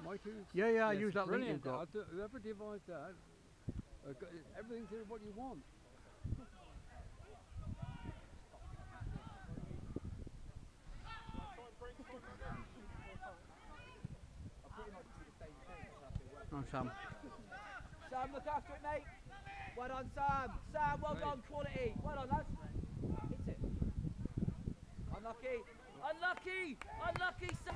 My tools? Yeah, yeah, I Yes, use that link you've brilliant. got. Whoever devised that, everything to what you want. Oh, Sam. Sam, look after it, mate. Well done, Sam. Sam, well done, quality. Well done, lads. Hit it. Unlucky. Unlucky. Unlucky, Sam.